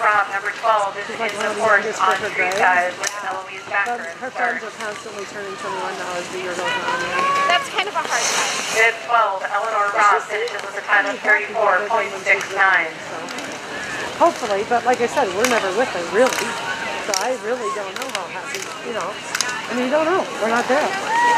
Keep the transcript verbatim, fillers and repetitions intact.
Rob, number twelve, is like in one of the support youngest on for her street grade. side with Eloise Backer But and her start. friends are constantly turning twenty-one now as the year goes on. That's kind of a hard time. Mid twelve, Eleanor Rob finishes with a time of thirty-four point six nine. So. Hopefully, but like I said, we're never with her, really. So I really don't know how happy, you know. I mean, you don't know. We're not there.